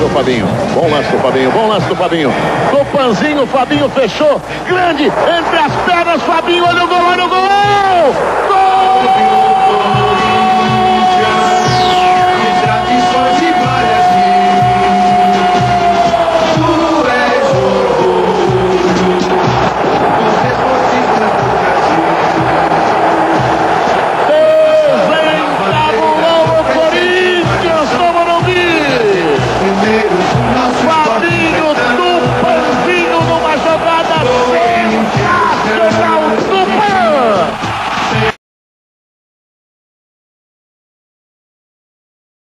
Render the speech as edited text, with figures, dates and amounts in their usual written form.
Fabinho. Bom lance do Fabinho, bom lance do Fabinho. Do Panzinho, Fabinho fechou. Grande, entre as pernas, Fabinho, olha o gol, olha o gol! Gol!